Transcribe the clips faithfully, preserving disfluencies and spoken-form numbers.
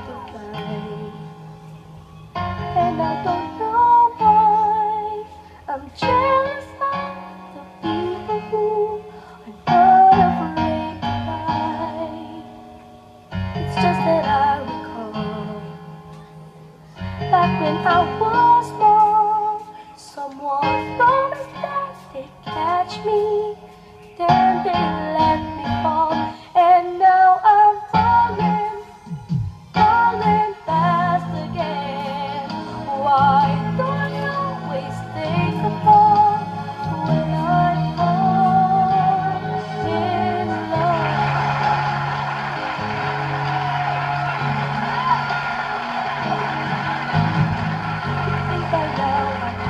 to fly. And I don't know why I'm jealous of the people who are not afraid to fly. It's just that I recall back when I was small, someone promised that they'd catch me, then they let me fall, and now I'm falling, falling fast again. Why don't you always take the fall when I fall in love? Think by now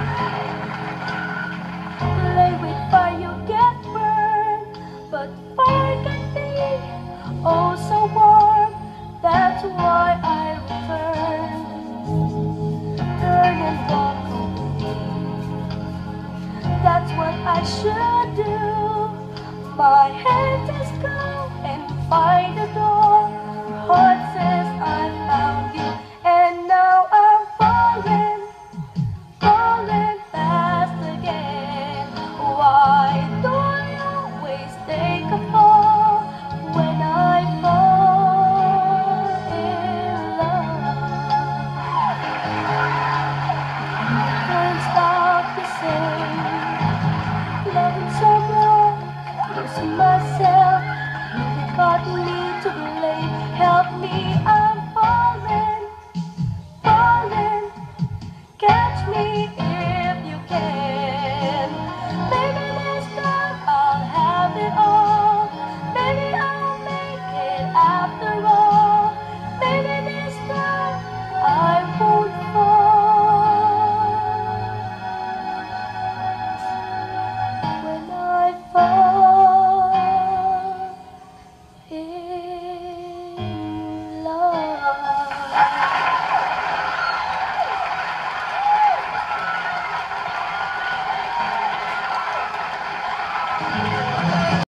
play with fire, you get burned, but fire can be oh so warm. That's why I return, turn and walk away. That's what I should do. My head just go and find a door.